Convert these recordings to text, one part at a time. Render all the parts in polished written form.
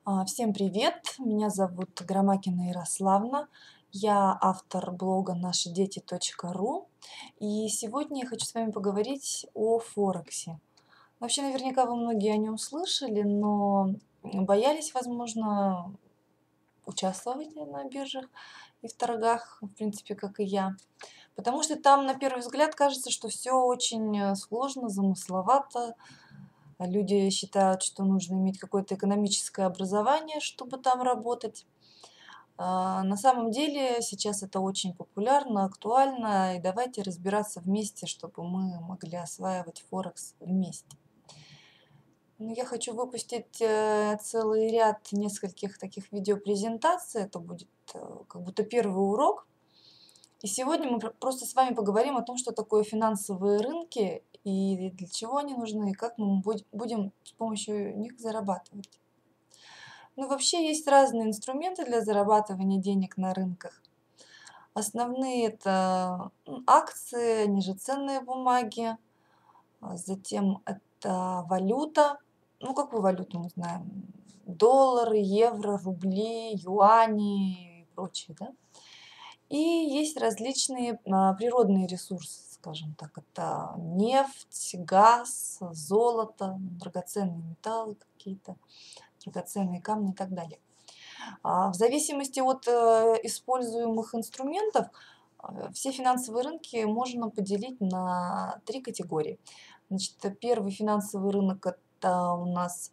Всем привет! Меня зовут Громакина Ярославна. Я автор блога нашидети.ру. И сегодня я хочу с вами поговорить о Форексе. Вообще, наверняка вы многие о нем слышали, но боялись, возможно, участвовать на биржах и в торгах, в принципе, как и я. Потому что там, на первый взгляд, кажется, что все очень сложно, замысловато. Люди считают, что нужно иметь какое-то экономическое образование, чтобы там работать. На самом деле сейчас это очень популярно, актуально, и давайте разбираться вместе, чтобы мы могли осваивать Форекс вместе. Я хочу выпустить целый ряд нескольких таких видеопрезентаций. Это будет как будто первый урок. И сегодня мы просто с вами поговорим о том, что такое финансовые рынки и для чего они нужны, и как мы будем с помощью них зарабатывать. Вообще есть разные инструменты для зарабатывания денег на рынках. Основные это акции, ниже бумаги, затем это валюта. Какую валюту мы знаем? Доллары, евро, рубли, юани и прочее, да? И есть различные природные ресурсы, скажем так. Это нефть, газ, золото, драгоценные металлы какие-то, драгоценные камни и так далее. В зависимости от используемых инструментов, все финансовые рынки можно поделить на три категории. Значит, первый финансовый рынок – это у нас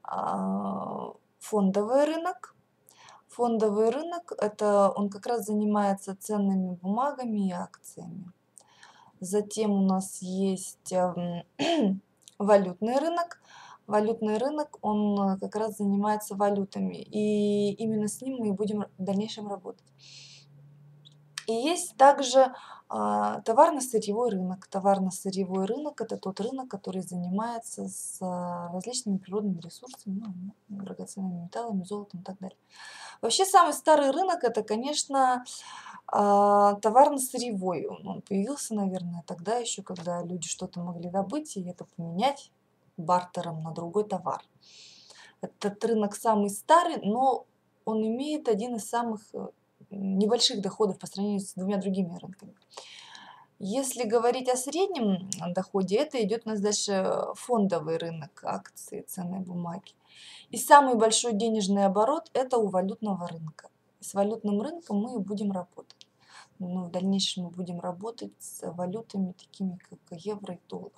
фондовый рынок. Фондовый рынок – это он как раз занимается ценными бумагами и акциями. Затем у нас есть валютный рынок. Валютный рынок, он как раз занимается валютами, и именно с ним мы и будем в дальнейшем работать. И есть также товарно-сырьевой рынок. Товарно-сырьевой рынок – это тот рынок, который занимается с различными природными ресурсами, драгоценными металлами, золотом и так далее. Вообще самый старый рынок – это, конечно, товарно-сырьевой. Он появился, наверное, тогда еще, когда люди что-то могли добыть и это поменять бартером на другой товар. Этот рынок самый старый, но он имеет один из самых небольших доходов по сравнению с двумя другими рынками. Если говорить о среднем доходе, это идет у нас дальше фондовый рынок, акции, ценные бумаги. И самый большой денежный оборот – это у валютного рынка. С валютным рынком мы и будем работать. В дальнейшем мы будем работать с валютами, такими как евро и доллар.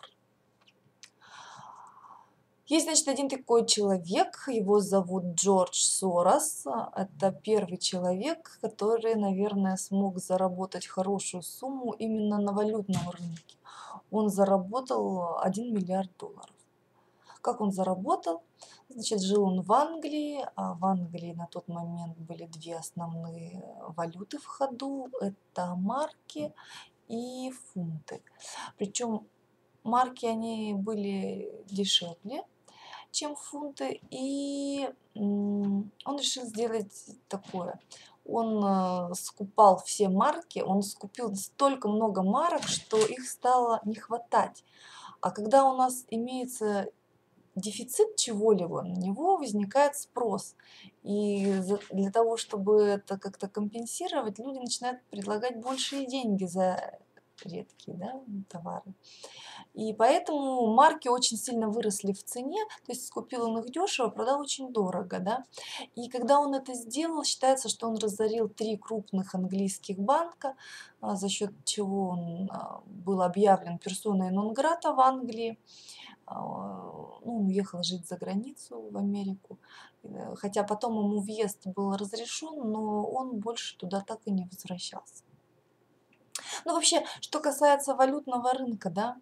Есть, значит, один такой человек, его зовут Джордж Сорос. Это первый человек, который, наверное, смог заработать хорошую сумму именно на валютном рынке. Он заработал 1 миллиард долларов. Как он заработал? Значит, жил он в Англии, а в Англии на тот момент были две основные валюты в ходу. Это марки и фунты. Причем марки, они были дешевле, чем фунты, и он решил сделать такое. Он скупал все марки, он скупил столько много марок, что их стало не хватать. А когда у нас имеется дефицит чего-либо, на него возникает спрос. И для того, чтобы это как-то компенсировать, люди начинают предлагать большие деньги за редкие, да, товары. И поэтому марки очень сильно выросли в цене, то есть скупил он их дешево, продал очень дорого, да. И когда он это сделал, считается, что он разорил 3 крупных английских банка, за счет чего он был объявлен персоной нон-грата в Англии. Он уехал жить за границу, в Америку, хотя потом ему въезд был разрешен, но он больше туда так и не возвращался. Вообще, что касается валютного рынка, да,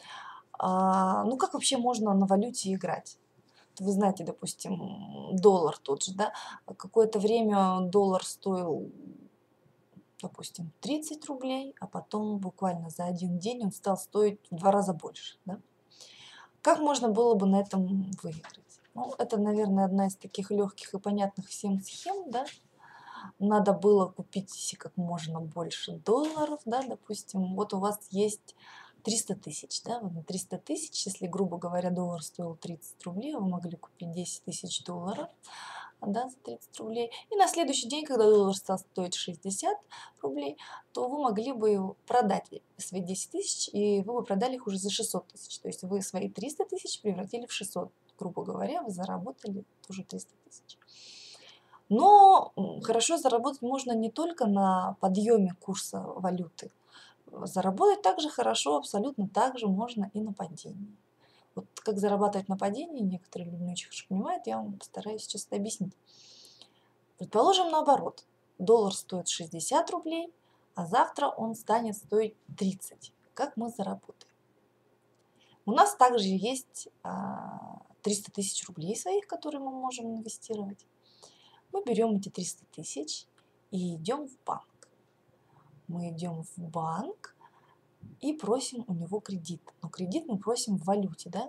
как вообще можно на валюте играть? Вы знаете, допустим, доллар тот же, да, какое-то время доллар стоил, допустим, 30 рублей, а потом буквально за один день он стал стоить в 2 раза больше, да. Как можно было бы на этом выиграть? Это, наверное, одна из таких легких и понятных всем схем, да. Надо было купить как можно больше долларов, да, допустим. Вот у вас есть 300 тысяч, да, вот на 300 тысяч, если, грубо говоря, доллар стоил 30 рублей, вы могли купить 10 тысяч долларов. да, за 30 рублей. И на следующий день, когда доллар стал стоить 60 рублей, то вы могли бы продать свои 10 тысяч, и вы бы продали их уже за 600 тысяч. То есть вы свои 300 тысяч превратили в 600. Грубо говоря, вы заработали тоже 300 тысяч. Но хорошо заработать можно не только на подъеме курса валюты. Заработать также хорошо, абсолютно так же можно и на падении. Вот как зарабатывать на падении, некоторые люди не очень хорошо понимают, я вам постараюсь сейчас это объяснить. Предположим, наоборот, доллар стоит 60 рублей, а завтра он станет стоить 30. Как мы заработаем? У нас также есть 300 тысяч рублей своих, которые мы можем инвестировать. Мы берем эти 300 тысяч и идем в банк. Мы идем в банк и просим у него кредит. Но кредит мы просим в валюте, да?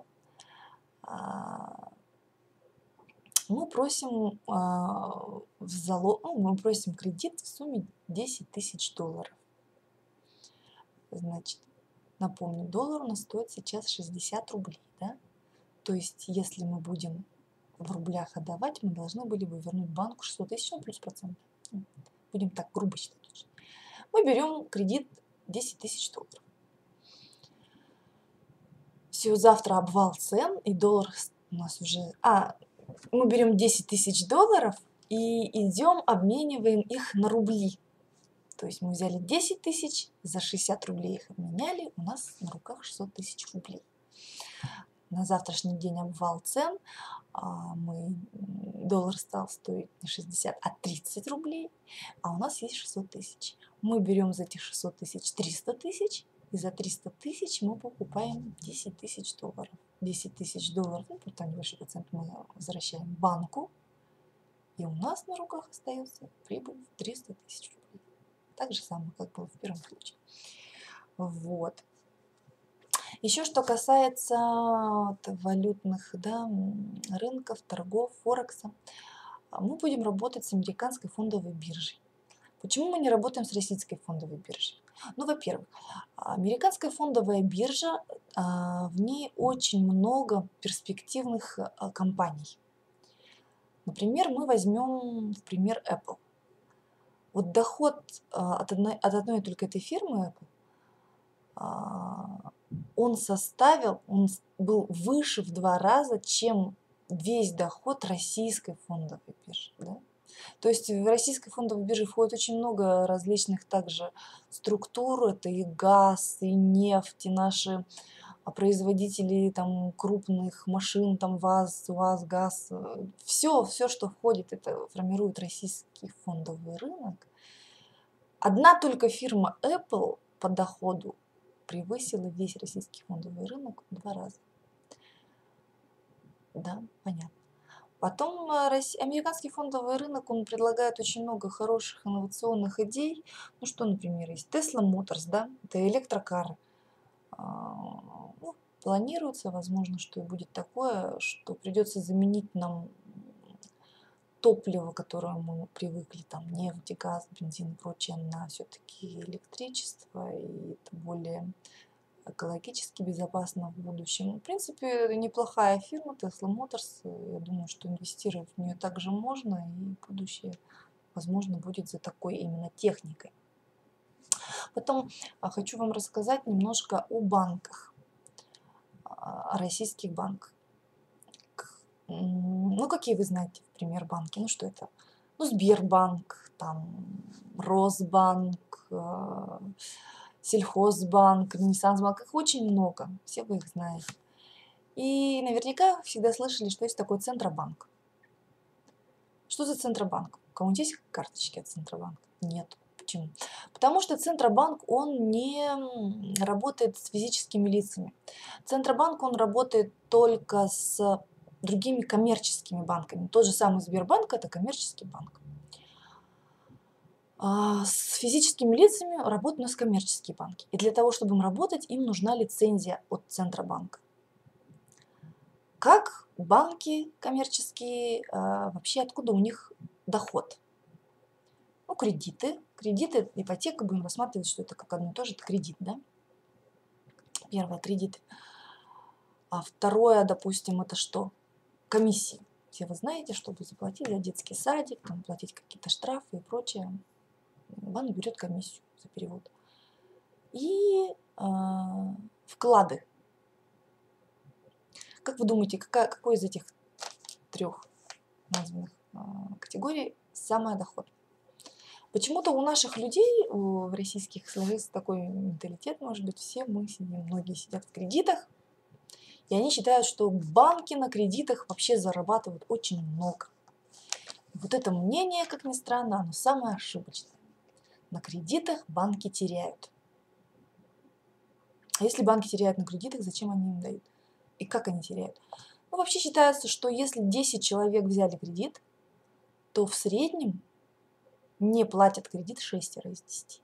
Мы просим мы просим кредит в сумме 10 тысяч долларов. Значит, напомню, доллар у нас стоит сейчас 60 рублей, да? То есть, если мы будем в рублях отдавать, мы должны были бы вернуть банку 600 тысяч, ну, плюс процент. Будем так грубо считать. Мы берем кредит 10 тысяч долларов. Все, завтра обвал цен, и доллар у нас уже... мы берем 10 тысяч долларов и идем, обмениваем их на рубли. То есть мы взяли 10 тысяч, за 60 рублей их обменяли, у нас на руках 600 тысяч рублей. На завтрашний день обвал цен, доллар стал стоить не 60, а 30 рублей, а у нас есть 600 тысяч. Мы берем за этих 600 тысяч 300 тысяч, и за 300 тысяч мы покупаем 10 тысяч долларов. 10 тысяч долларов, ну, там небольшой процент мы возвращаем банку, и у нас на руках остается прибыль в 300 тысяч рублей. Так же самое, как было в первом случае. Вот. Еще что касается валютных, да, рынков, торгов, Форекса, мы будем работать с американской фондовой биржей. Почему мы не работаем с российской фондовой биржей? Ну, во-первых, американская фондовая биржа, в ней очень много перспективных компаний. Например, мы возьмем в пример Apple. Вот доход от одной только этой фирмы Apple, он был выше в 2 раза, чем весь доход российской фондовой биржи. Да? То есть в российской фондовой бирже входит очень много различных также структур. Это и газ, и нефть, и наши производители там, крупных машин, там ВАЗ, УАЗ, ГАЗ. Все, что входит, это формирует российский фондовый рынок. Одна только фирма Apple по доходу превысила весь российский фондовый рынок в 2 раза. Да, понятно. Потом американский фондовый рынок, он предлагает очень много хороших инновационных идей. Ну что, например, есть Tesla Motors, да, это электрокары. Ну, планируется, возможно, что и будет такое, что придется заменить нам топливо, к которому мы привыкли, там нефть, газ, бензин и прочее, на все-таки электричество, и это более экологически безопасно в будущем. В принципе, неплохая фирма Tesla Motors. Я думаю, что инвестировать в нее также можно, и будущее, возможно, будет за такой именно техникой. Потом хочу вам рассказать немножко о банках, о российских банках. Ну, какие вы знаете, например, банки? Ну, что это? Ну, Сбербанк, там, Росбанк, Сельхозбанк, Ренессансбанк, их очень много, все вы их знаете. И наверняка всегда слышали, что есть такой Центробанк. Что за Центробанк? У кого-нибудь есть карточки от Центробанка? Нет. Почему? Потому что Центробанк, он не работает с физическими лицами. Центробанк, он работает только с другими коммерческими банками. Тот же самый Сбербанк – это коммерческий банк. С физическими лицами работают у нас коммерческие банки. И для того, чтобы им работать, им нужна лицензия от Центробанка. Как банки коммерческие, вообще откуда у них доход? Ну, кредиты. Кредиты, ипотека, будем рассматривать, что это как одно и то же, это кредит, да? Первое – кредиты. А второе, допустим, это что? Комиссии. Все вы знаете, чтобы заплатить за детский садик, там, платить какие-то штрафы и прочее, банк берет комиссию за перевод. И вклады. Как вы думаете, какой из этих трех названных категорий самая доходная? Почему-то у наших людей, в российских, сложился такой менталитет, может быть, все мы сидим, многие сидят в кредитах, и они считают, что банки на кредитах вообще зарабатывают очень много. Вот это мнение, как ни странно, оно самое ошибочное. На кредитах банки теряют. А если банки теряют на кредитах, зачем они им дают? И как они теряют? Ну, вообще считается, что если 10 человек взяли кредит, то в среднем не платят кредит 6 из 10.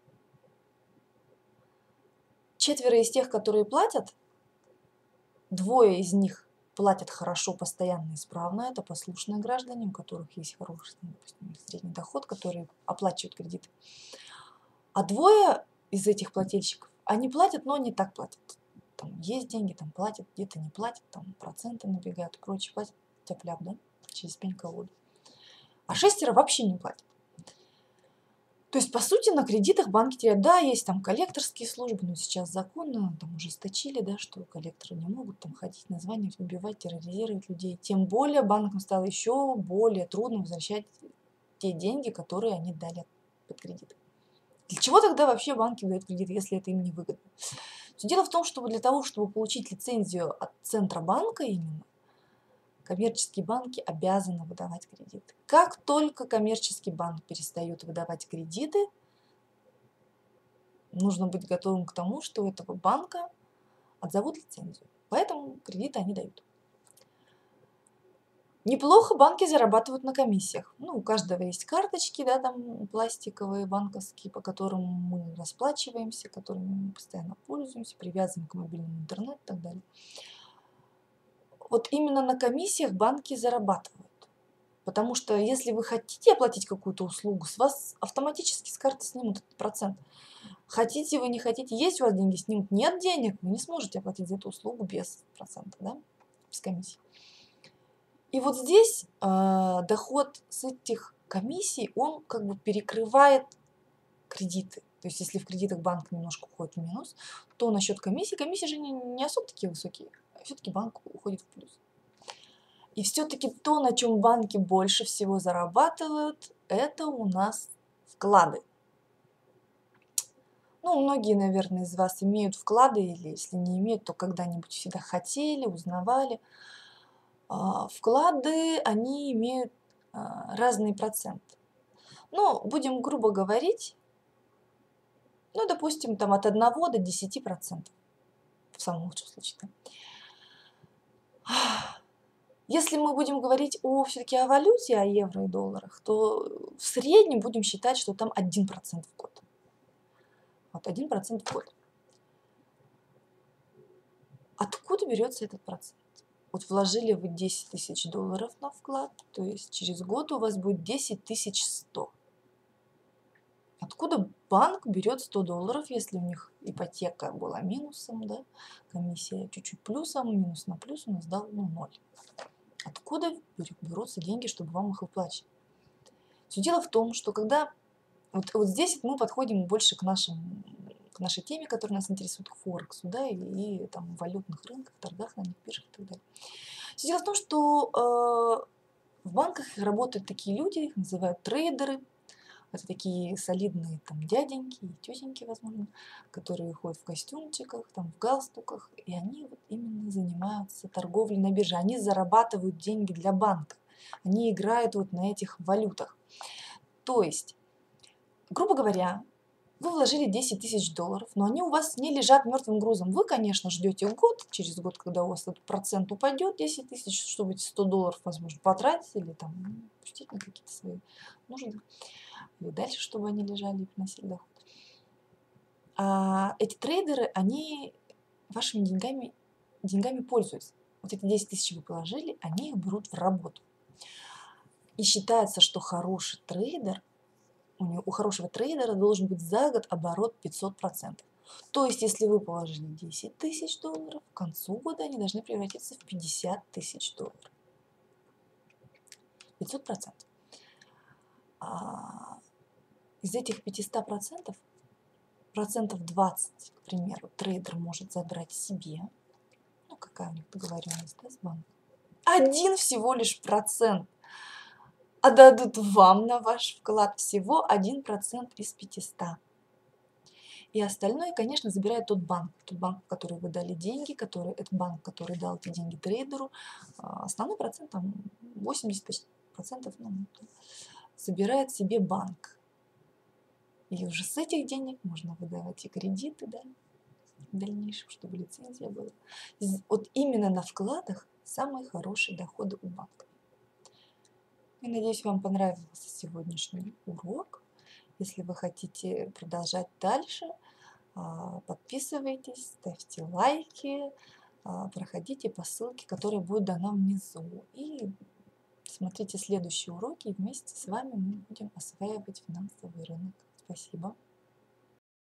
Четверо из тех, которые платят, двое из них платят хорошо, постоянно, исправно. Это послушные граждане, у которых есть хороший, допустим, средний доход, которые оплачивают кредит. А двое из этих плательщиков, они платят, но не так платят. Там есть деньги, там платят, где-то не платят, там проценты набегают и прочее, платят тяп-ляп, да, через пень-колоду. А шестеро вообще не платят. То есть, по сути, на кредитах банки теряют. Да, есть там коллекторские службы, но сейчас законно там ужесточили, да, что коллекторы не могут там ходить, названивать, убивать, терроризировать людей. Тем более банкам стало еще более трудно возвращать те деньги, которые они дали под кредит. Для чего тогда вообще банки дают кредит, если это им не выгодно? Дело в том, что для того, чтобы получить лицензию от Центробанка именно, коммерческие банки обязаны выдавать кредиты. Как только коммерческий банк перестает выдавать кредиты, нужно быть готовым к тому, что у этого банка отзовут лицензию. Поэтому кредиты они дают. Неплохо банки зарабатывают на комиссиях. Ну, у каждого есть карточки, да, там пластиковые, банковские, по которым мы расплачиваемся, которыми мы постоянно пользуемся, привязаны к мобильному интернету и так далее. Вот именно на комиссиях банки зарабатывают. Потому что если вы хотите оплатить какую-то услугу, с вас автоматически с карты снимут этот процент. Хотите вы, не хотите, есть у вас деньги, снимут. Нет денег, вы не сможете оплатить за эту услугу без процента, да, без комиссии. И вот здесь доход с этих комиссий, он как бы перекрывает кредиты. То есть если в кредитах банк немножко уходит в минус, то насчет комиссии, комиссии же не особо такие высокие, а все-таки банк уходит в плюс. И все-таки то, на чем банки больше всего зарабатывают, это у нас вклады. Ну, многие, наверное, из вас имеют вклады, или если не имеют, то когда-нибудь всегда хотели, узнавали. Вклады, они имеют разный процент. Ну, будем грубо говорить, ну, допустим, там от 1 до 10%, в самом лучшем случае. Да? Если мы будем говорить все-таки о валюте, о евро и долларах, то в среднем будем считать, что там 1% в год. Вот 1% в год. Откуда берется этот процент? Вот вложили вы 10 тысяч долларов на вклад, то есть через год у вас будет 10 100. Откуда банк берет 100 долларов, если у них ипотека была минусом, да? Комиссия чуть-чуть плюсом, минус на плюс у нас дал 0. Откуда берутся деньги, чтобы вам их выплачивать? Все дело в том, что когда вот здесь мы подходим больше к нашей теме, которая нас интересует, к Форексу, да, и там валютных рынках, торгах на них, биржах и так далее. Все дело в том, что в банках работают такие люди, их называют трейдеры. Это такие солидные там дяденьки и тетеньки, возможно, которые ходят в костюмчиках, там, в галстуках, и они вот именно занимаются торговлей на бирже. Они зарабатывают деньги для банка. Они играют вот на этих валютах. То есть, грубо говоря, вы вложили 10 тысяч долларов, но они у вас не лежат мертвым грузом. Вы, конечно, ждете год, через год, когда у вас этот процент упадет, 10 тысяч, чтобы эти 100 долларов, возможно, потратить или там пустить на какие-то свои нужды. И дальше, чтобы они лежали и приносили доход. А эти трейдеры, они вашими деньгами пользуются. Вот эти 10 тысяч вы положили, они их берут в работу. И считается, что хороший трейдер, у хорошего трейдера должен быть за год оборот 500%. То есть, если вы положили 10 тысяч долларов, к концу года они должны превратиться в 50 тысяч долларов. 500%. Из этих 500%, процентов 20, к примеру, трейдер может забрать себе. Ну, какая у них договоренность, да, с банком? Один всего лишь процент. А дадут вам на ваш вклад всего 1% из 500. И остальное, конечно, забирает тот банк, в который вы дали деньги, это банк, который дал эти деньги трейдеру. Основной процент, там 80%, ну, забирает себе банк. И уже с этих денег можно выдавать и кредиты, да, в дальнейшем, чтобы лицензия была. Вот именно на вкладах самые хорошие доходы у банка. Я надеюсь, вам понравился сегодняшний урок. Если вы хотите продолжать дальше, подписывайтесь, ставьте лайки, проходите по ссылке, которая будет дана внизу. И смотрите следующие уроки, и вместе с вами мы будем осваивать финансовый рынок. Спасибо.